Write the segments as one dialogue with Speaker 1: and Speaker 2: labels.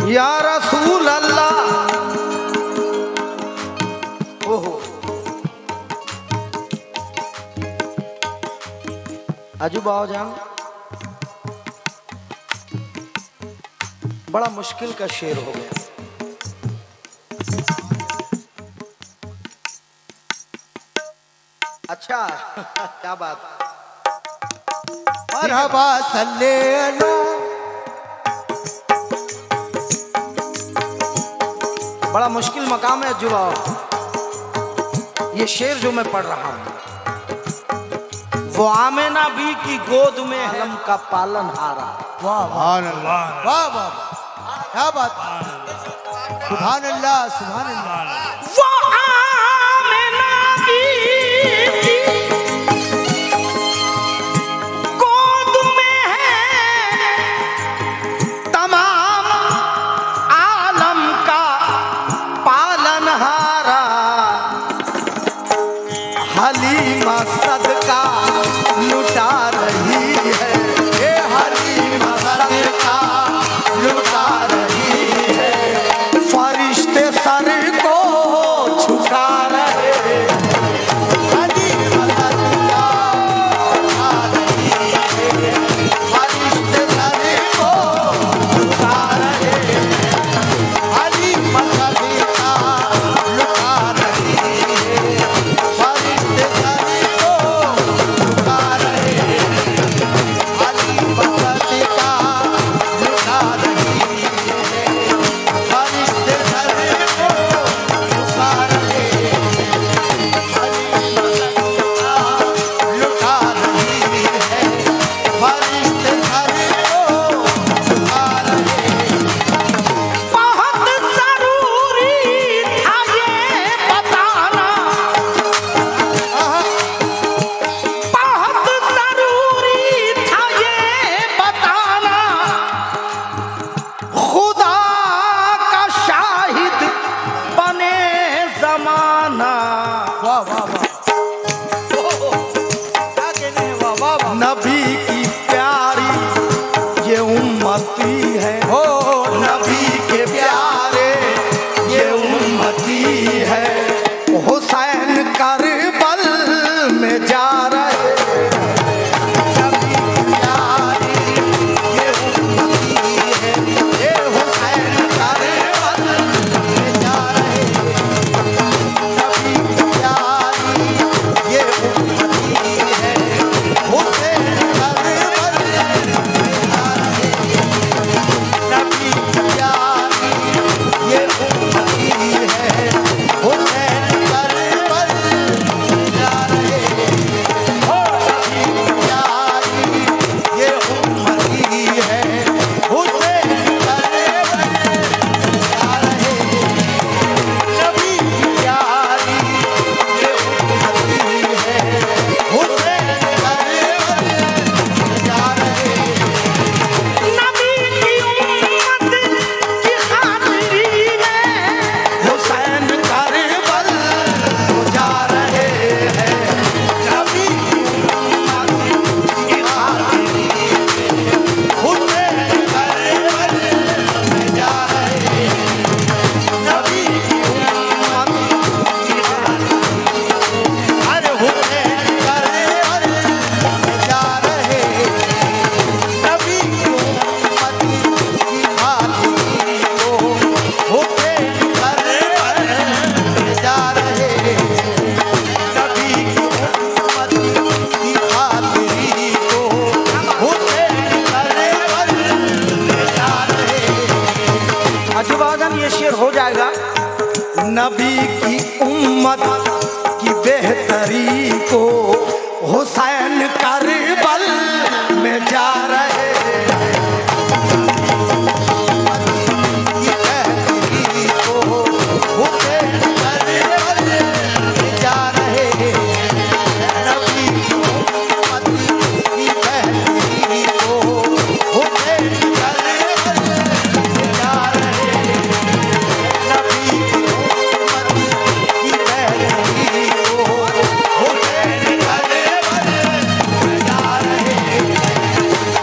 Speaker 1: या रसूल अल्लाह। ओहो अजूबा हो जाओ, बड़ा मुश्किल का शेर हो गया। अच्छा क्या बात।
Speaker 2: मरहबा सल्ले अला।
Speaker 1: बड़ा मुश्किल मकाम है अजूबा। ये शेर जो मैं पढ़ रहा हूं, वो आमिना बी की गोद में हलम का पालन हारा।
Speaker 2: वाह वाह वाह वाह, क्या बात। सुभान अल्लाह सुभान अल्लाह।
Speaker 1: वो आमिना बी की गोद में है तमाम आलम का पालन हारा। हलीमा सदका लुटा रही है, ये हलीमा सदका लुटा रही है। फरिश्ते सर को झुका रहे,
Speaker 2: हलीमा सदका लुटा रही है।
Speaker 1: फरिश्ते सर को झुका रहे।
Speaker 2: हलीमा सदका लुटा रही है। फरिश्ते सर को झुका रहे। हलीमा सदका लुटा रही है। फरिश्ते सर को झुका रहे। हलीमा सदका लुटा रही है। फरिश्ते सर को झुका रहे।
Speaker 1: बहुत जरूरी था ये बताना, बहुत जरूरी था ये बताना। खुदा का शाहिद बने जमाना।
Speaker 2: वाह वाह वाह, क्या कहने हैं, वाह वाह वाह।
Speaker 1: नबी की प्यारी ये उम्मती है,
Speaker 2: हो
Speaker 1: नबी के प्यारे ये उम्मती है। हुसैन करबल में जा रहे,
Speaker 2: नबी प्यारी ये उम्मती है।
Speaker 1: ये हुसैन करबल
Speaker 2: में जा रहे। नबी प्यारी ये उम्मती है। हुसैन करबल में जा रहे। नबी प्यारी ये उम्मती है। हुसैन करबल में जा रहे। नबी प्यारी ये उम्मती है। हुसैन करबल में जा रहे। नबी प्यारी ये उम्मती है। हुसैन करबल में जा रहे।
Speaker 1: नबी की उम्मत की खातिरी में हुसैन करबल को जा रहे हैं।
Speaker 2: नबी की उम्मत की खातिरी में हुसैन करबल में जा रहे। नबी की उम्मत की खातिरी हर हुसैन करबल में जा रहे। नबी की उम्मत की खातिरी को हुसैन करबल में जा रहे। नबी की उम्मत की खातिरी को हुसैन करबल में जा रहे।
Speaker 1: अजूबाजन ये शेर हो जाएगा। नबी की उम्मत की बेहतरी को हुसैन करबल में जा रहे।
Speaker 2: की बेहतरी को हुसैन करबल में जा रहे। नबी की उम्मत की बेहतरी को हुसैन करबल में जा रहे। नबी की उम्मत की बेहतरी को हुसैन करबल में जा रहे।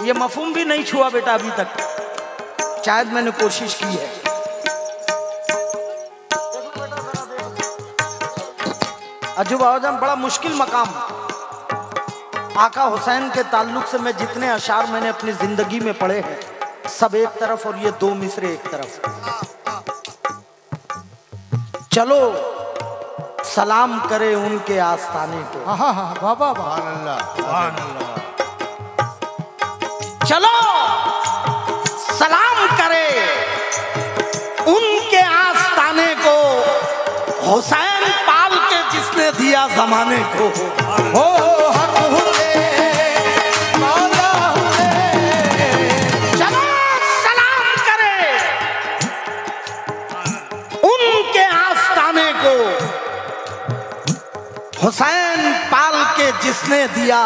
Speaker 1: ये मफहूम भी नहीं छुआ बेटा अभी तक, शायद मैंने कोशिश की है। अजूब आजम बड़ा मुश्किल मकाम। आका हुसैन के ताल्लुक से मैं जितने अशार मैंने अपनी जिंदगी में पढ़े हैं सब एक तरफ और ये दो मिसरे एक तरफ। चलो सलाम करे उनके आस्ताने को।
Speaker 2: हाँ हाँ बाबा बाबा।
Speaker 1: चलो सलाम करे उनके आस्ताने को, हुसैन पाल के जिसने दिया जमाने को।
Speaker 2: हो हक हुए मौला हुए।
Speaker 1: चलो सलाम करे उनके आस्ताने को, हुसैन पाल के जिसने दिया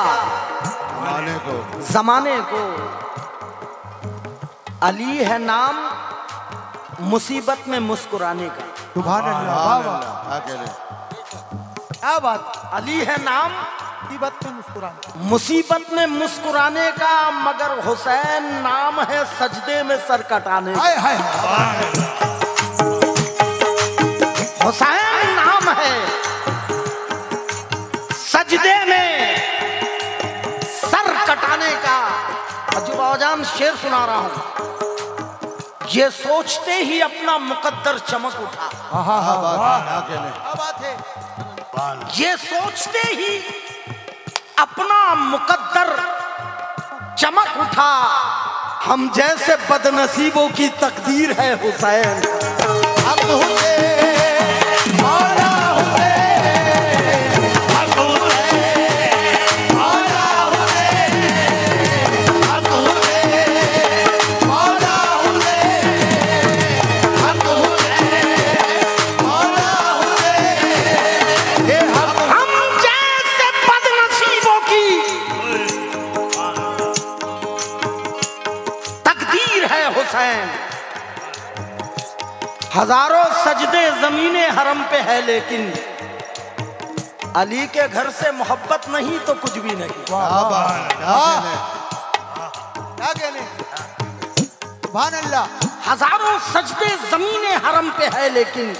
Speaker 1: जमाने को। अली है नाम मुसीबत में मुस्कुराने का।
Speaker 2: सुभान अल्लाह बाबा। क्या बात।
Speaker 1: अली है नाम मुसीबत में मुस्कुराने का, मगर हुसैन नाम है सजदे में सर कटाने का।
Speaker 2: हाय हाय।
Speaker 1: हुसैन नाम है सजदे में सर कटाने का। अजूबाजान शेर सुना रहा हूं। ये सोचते ही अपना मुकद्दर चमक उठा।
Speaker 2: क्या बात है।
Speaker 1: ये सोचते ही अपना मुकद्दर चमक उठा। हम जैसे बदनसीबों की तकदीर है हुसैन।
Speaker 2: हक हुए मौला हुए।
Speaker 1: हजारों सजदे जमीने हरम पे है, लेकिन अली के घर से मोहब्बत नहीं तो कुछ भी नहीं।
Speaker 2: क्या कहने। सुभान अल्लाह।
Speaker 1: हजारों सजदे जमीने हरम पे है, लेकिन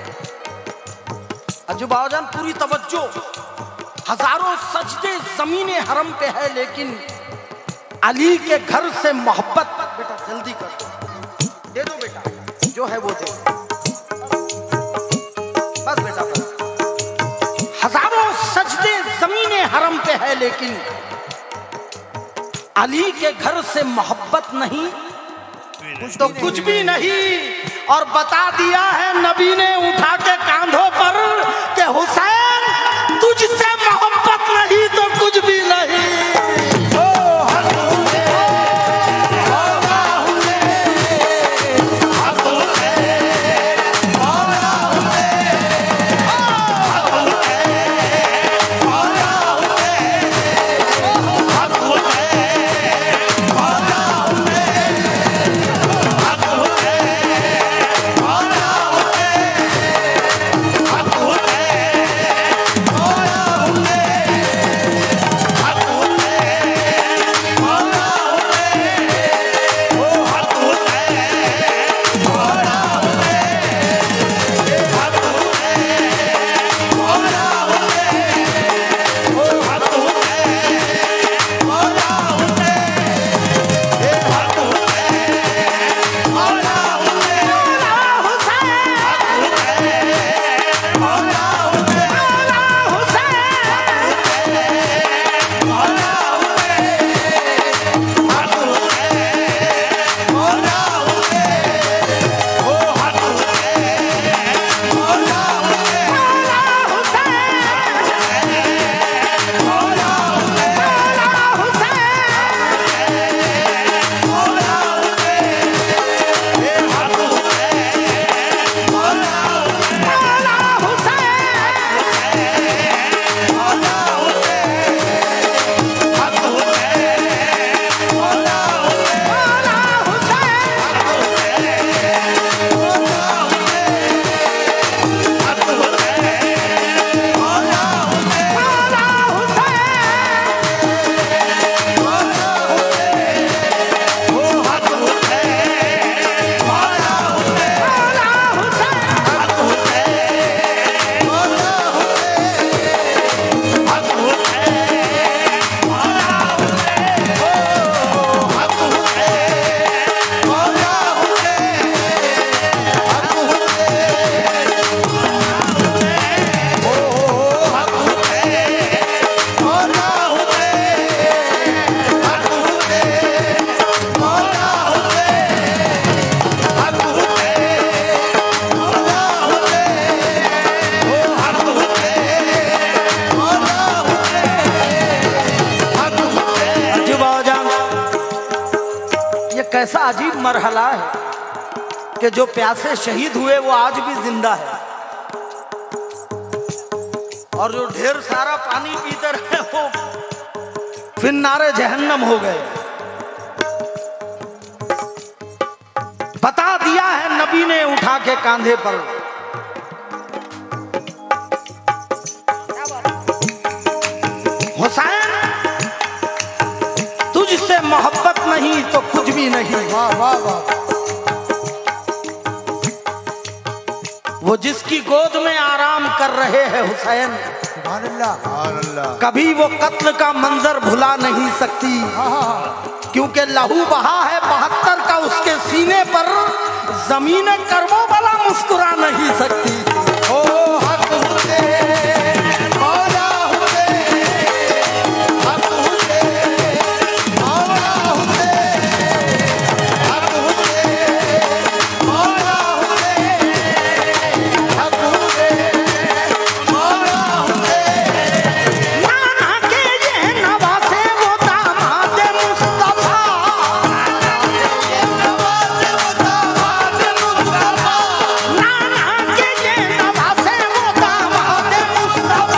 Speaker 1: अजूबाजान पूरी तवज्जो। हजारों सजदे जमीने हरम पे है, लेकिन अली के घर से मोहब्बत। बेटा जल्दी कर दो, दे दो बेटा, जो है वो दे। बस बेटा बस। हजारों सजदे जमीने हरम पे है, लेकिन अली के घर से मोहब्बत नहीं तो कुछ भी नहीं। और बता दिया है नबी ने उठा के कांधों पर कि हुसैन तुझसे मोहब्बत नहीं तो कुछ भी नहीं। ऐसा अजीब मरहला है कि जो प्यासे शहीद हुए वो आज भी जिंदा है, और जो ढेर सारा पानी पीते रहे वो फिर नारे जहन्नम हो गए। बता दिया है नबी ने उठा के कांधे पर। हुसैन तुझसे मोहब्बत नहीं तो कुछ भी नहीं।
Speaker 2: वाह वाह वाह।
Speaker 1: वो जिसकी गोद में आराम कर रहे हैं हुसैन,
Speaker 2: सुभान अल्लाह सुभान अल्लाह।
Speaker 1: कभी वो कत्ल का मंजर भुला नहीं सकती, क्योंकि लहू बहा है 72 का उसके सीने पर, जमीन कर्मों वाला मुस्कुरा नहीं सकती।
Speaker 2: ओ हक हुसैन मौला हुसैन, हक हुसैन मौला हुसैन, हक हुसैन मौला हुसैन, हक हुसैन मौला हुसैन।
Speaker 1: नाना के ये नवासे वो दामाद मुस्तफा, नाना के ये नवासे वो दामाद मुस्तफा,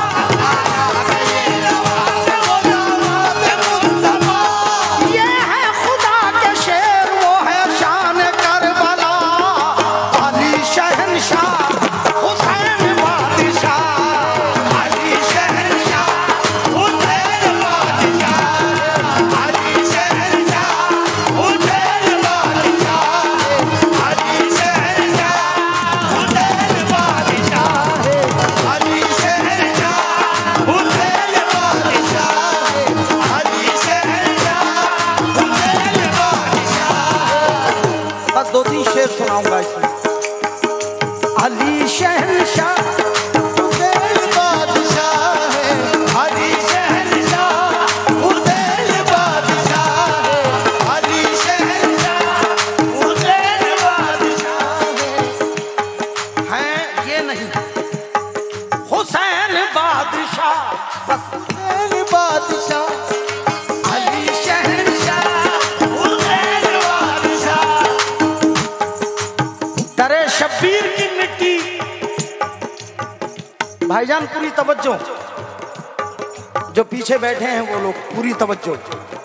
Speaker 1: ये है खुदा के शेर वो है शान करबला, अली शहंशाह हुसैन बादशाह, अली शहंशाह हुसैन बादशाह, अली शहंशाह हुसैन बादशाह, अली शहंशाह हुसैन बादशाह, अली शहंशाह हुसैन बादशाह, अली शहंशाह हुसैन बादशाह। बस 2-3 शेर सुनाऊंगा इसमें। अली शहंशाह
Speaker 2: हुसैन बादशाह है, अली शहंशाह हुसैन बादशाह है, अली शहंशाह हुसैन बादशाह है।
Speaker 1: है ये नहीं, हुसैन बादशाह बस।
Speaker 2: हुसैन बादशाह,
Speaker 1: अली शहंशाह हुसैन बादशाह। दरे शब्बीर की मिट्टी, भाईजान पूरी तवज्जो, जो पीछे बैठे हैं वो लोग पूरी तवज्जो।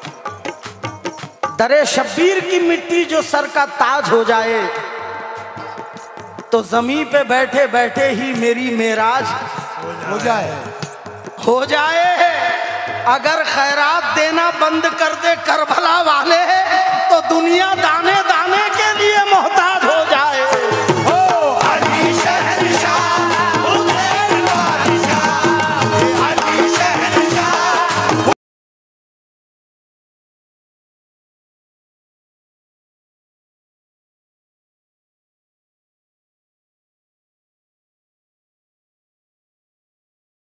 Speaker 1: दरे शब्बीर की मिट्टी जो सर का ताज हो जाए, तो जमीन पे बैठे बैठे ही मेरी मेराज
Speaker 2: हो जाए।
Speaker 1: हो जाए। अगर खैरात देना बंद कर दे करबला वाले, तो दुनिया दाने दाने के लिए मोहताज हो जाए।